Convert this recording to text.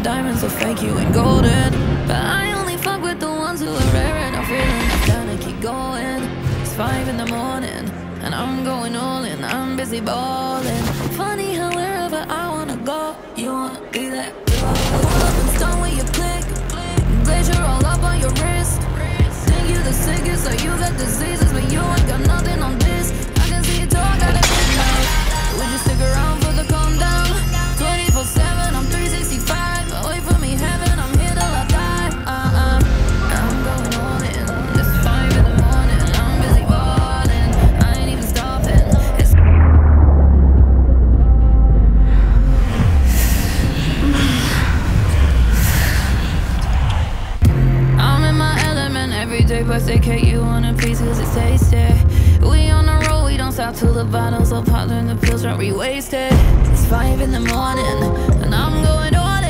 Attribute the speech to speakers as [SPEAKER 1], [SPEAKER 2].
[SPEAKER 1] diamonds so fake, you ain't golden. But I only fuck with the ones who are rare, and I'm feeling like trying to keep going. It's 5 in the morning, and I'm going all in, I'm busy balling. Funny how wherever I wanna go, you wanna be there. Pull up and stone with your click, glacier all up on your wrist. Think you the sickest, or you got diseases, but you ain't got nothing on this. I can see it all, got it midnight. Would you stick around for the calm down? 24/7, I'm 365. Wait for me, heaven, I'm here till I die. I'm going all in. It's 5 in the morning, I'm busy balling. I ain't even stopping. I'm in my element every day, but staycate you on a piece cause it's tasty. We on the road, we don't stop till the bottles are popped and the pills are re-wasted. It's 5 in the morning, and I'm going on.